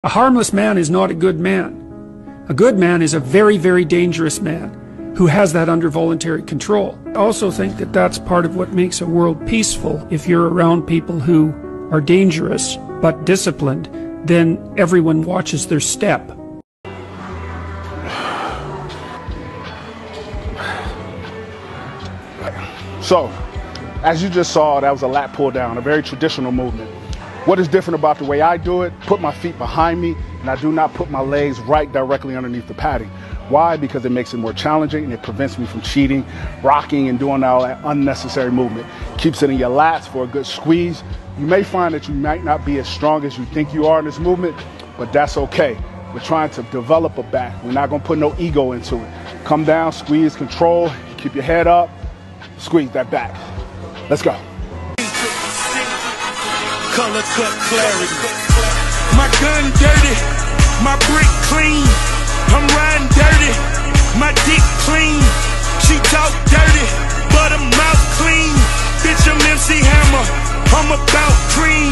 A harmless man is not a good man. A good man is a very, very dangerous man who has that under voluntary control. I also think that that's part of what makes a world peaceful. If you're around people who are dangerous but disciplined, then everyone watches their step. So, as you just saw, that was a lat pull down, a very traditional movement. What is different about the way I do it? Put my feet behind me, and I do not put my legs right directly underneath the padding. Why? Because it makes it more challenging and it prevents me from cheating, rocking, and doing all that unnecessary movement. Keeps it in your lats for a good squeeze. You may find that you might not be as strong as you think you are in this movement, but that's okay. We're trying to develop a back. We're not gonna put no ego into it. Come down, squeeze, control, keep your head up, squeeze that back. Let's go. Color cut clarity. My gun dirty, my brick clean. I'm riding dirty, my dick clean. She talk dirty, but her mouth clean. Bitch, I'm MC Hammer, I'm about cream.